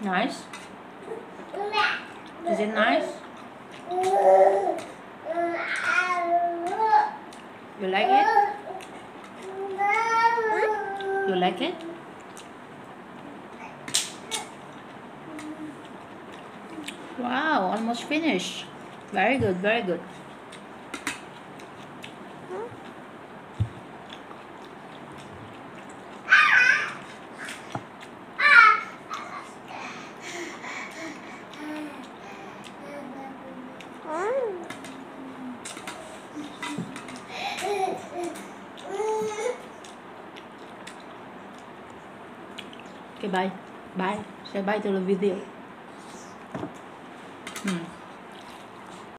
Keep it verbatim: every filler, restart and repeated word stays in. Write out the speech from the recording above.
Nice? Is it nice? You like it? You like it? Wow, almost finished. Very good, very good. Okay, bye. Bye. Say bye to the video. Hmm.